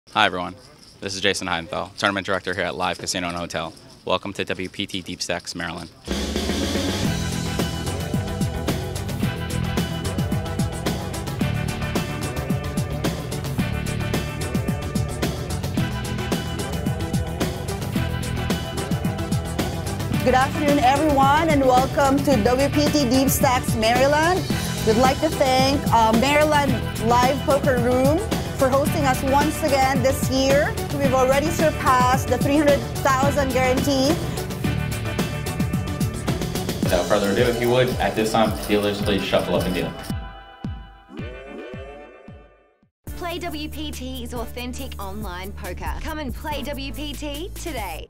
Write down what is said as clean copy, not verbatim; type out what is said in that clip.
Hi everyone, this is Jason Heidenthal, Tournament Director here at Live Casino and Hotel. Welcome to WPT DeepStacks, Maryland. Good afternoon, everyone, and welcome to WPT DeepStacks, Maryland. We'd like to thank Maryland Live Poker Room for hosting us once again this year. We've already surpassed the 300,000 guarantee. Without further ado, if you would, at this time, dealers please shuffle up and deal. Play WPT is authentic online poker. Come and play WPT today.